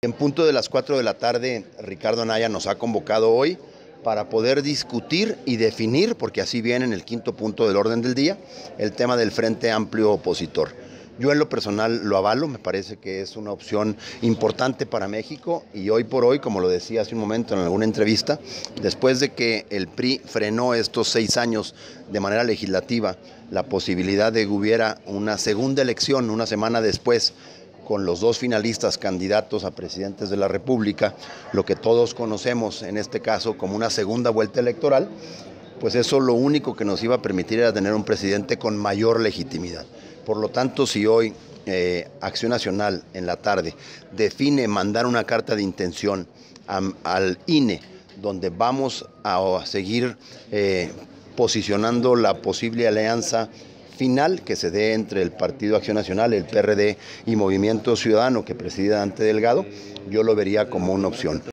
En punto de las 4 de la tarde, Ricardo Anaya nos ha convocado hoy para poder discutir y definir, porque así viene en el quinto punto del orden del día, el tema del Frente Amplio Opositor. Yo en lo personal lo avalo, me parece que es una opción importante para México y hoy por hoy, como lo decía hace un momento en alguna entrevista, después de que el PRI frenó estos 6 años de manera legislativa la posibilidad de que hubiera una segunda elección una semana después, con los dos finalistas candidatos a presidentes de la República, lo que todos conocemos en este caso como una segunda vuelta electoral, pues eso lo único que nos iba a permitir era tener un presidente con mayor legitimidad. Por lo tanto, si hoy Acción Nacional en la tarde define mandar una carta de intención al INE, donde vamos a seguir posicionando la posible alianza final que se dé entre el Partido Acción Nacional, el PRD y Movimiento Ciudadano que preside Dante Delgado, yo lo vería como una opción.